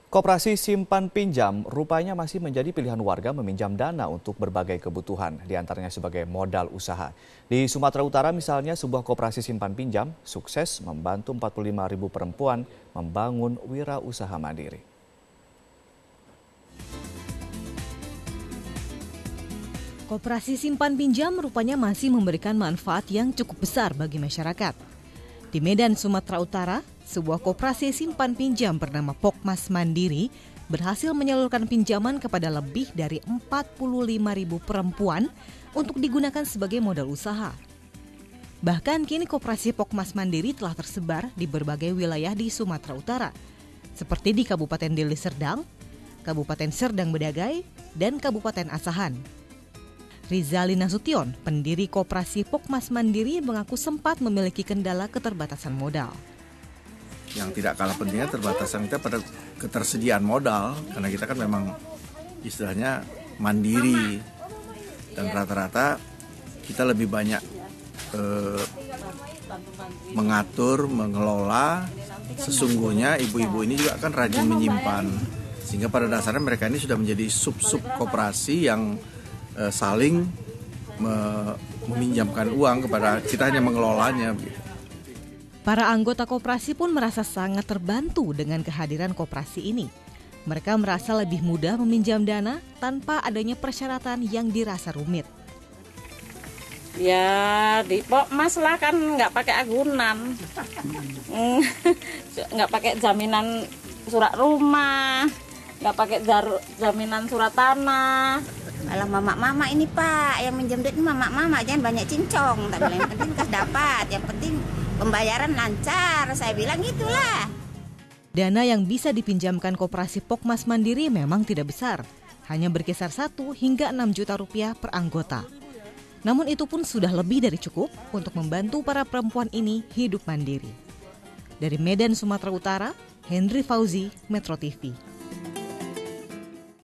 Koperasi simpan pinjam rupanya masih menjadi pilihan warga meminjam dana untuk berbagai kebutuhan, diantaranya sebagai modal usaha. Di Sumatera Utara misalnya, sebuah koperasi simpan pinjam sukses membantu 45.000 perempuan membangun wirausaha mandiri. Koperasi simpan pinjam rupanya masih memberikan manfaat yang cukup besar bagi masyarakat. Di Medan, Sumatera Utara, sebuah koperasi simpan pinjam bernama Pokmas Mandiri berhasil menyalurkan pinjaman kepada lebih dari 45.000 perempuan untuk digunakan sebagai modal usaha. Bahkan kini koperasi Pokmas Mandiri telah tersebar di berbagai wilayah di Sumatera Utara, seperti di Kabupaten Deli Serdang, Kabupaten Serdang Bedagai, dan Kabupaten Asahan. Rizali Nasution, pendiri koperasi Pokmas Mandiri, mengaku sempat memiliki kendala keterbatasan modal. Yang tidak kalah pentingnya terbatasan kita pada ketersediaan modal, karena kita kan memang istilahnya mandiri dan rata-rata kita lebih banyak mengatur, mengelola. Sesungguhnya ibu-ibu ini juga kan rajin menyimpan, sehingga pada dasarnya mereka ini sudah menjadi sub-sub koperasi yang saling meminjamkan uang kepada kita, hanya mengelolanya. Para anggota koperasi pun merasa sangat terbantu dengan kehadiran koperasi ini. Mereka merasa lebih mudah meminjam dana tanpa adanya persyaratan yang dirasa rumit. Ya di Pokmas lah, kan nggak pakai agunan, nggak pakai jaminan surat rumah, nggak pakai jaminan surat tanah. Kalau mama-mama ini Pak, yang minjem duit mama-mama, jangan banyak cincong. Tak bilang, yang penting kas dapat, yang penting pembayaran lancar, saya bilang gitulah. Dana yang bisa dipinjamkan koperasi Pokmas Mandiri memang tidak besar, hanya berkisar 1 hingga 6 juta rupiah per anggota. Namun itu pun sudah lebih dari cukup untuk membantu para perempuan ini hidup mandiri. Dari Medan, Sumatera Utara, Henry Fauzi, Metro TV.